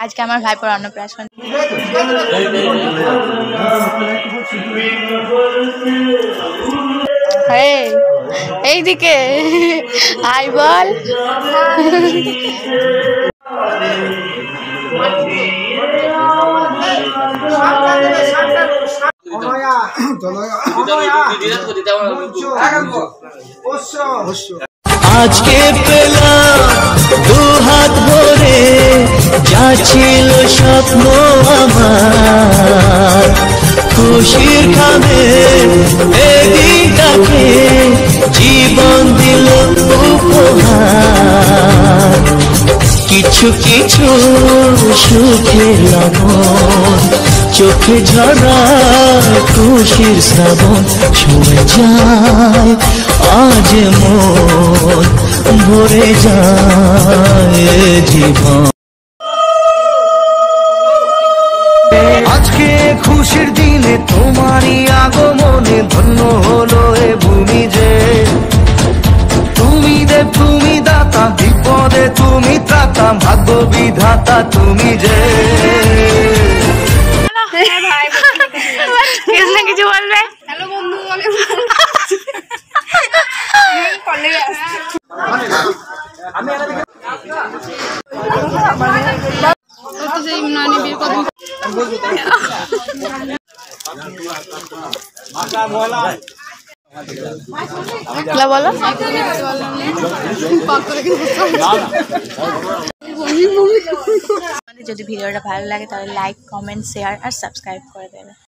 আজকে আমার ভাইপোর অন্নপ্রাশন। এইদিকে আই বল। আজকে পেলাম দু হাত ভরে যা ছিল স্বপ্ন আমার, খুশির খাবে এদিনটাকে জীবন দিল উপহার। কিছু কিছু সুখে লবণ চোখে ঝরা খুশির শ্রাবণ ছুঁয়ে যায় আজ মন ভরে যায় জীবন। আজকে খুশির দিনে তোমারই আগমনে ধন্য হলো এ ভূমি যে, তুমি দেব তুমি দাতা বিপদে তুমি ত্রাতা ভাগ্য বিধাতা তুমি যে। কিছু বলবে? হ্যালো বন্ধু, বলো। যদি ভিডিওটা ভালো লাগে তাহলে লাইক, কমেন্ট, শেয়ার আর সাবস্ক্রাইব করে দেবে।